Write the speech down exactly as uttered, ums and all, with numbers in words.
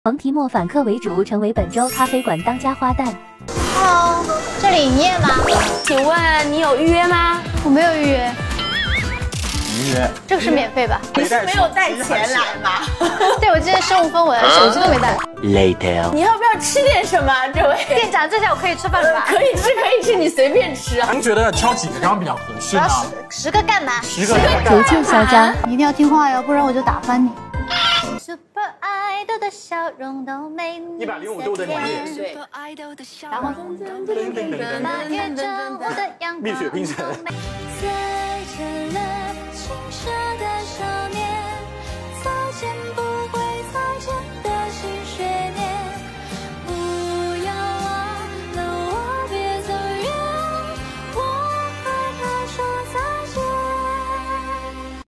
黄提莫反客为主，成为本周咖啡馆当家花旦。 Hello， 这里营业吗？ 请问你有预约吗？ 我没有预约。 预约？ 这个是免费吧？ 你是没有带钱来吗？ 对，我今天身无分文，手机都没带。 Later。 你要不要吃点什么？这位店长，这下我可以吃饭了吧？ 可以吃，可以吃，你随便吃啊。 您觉得挑几个刚刚比较合适呢？ 十十个干嘛？ 十个逐渐嚣张， 你一定要听话哟，不然我就打翻你。Super Idol 的笑容都没你一百零五度的你， 对， 然后八月正午的阳光， 蜜雪冰城。 随着冷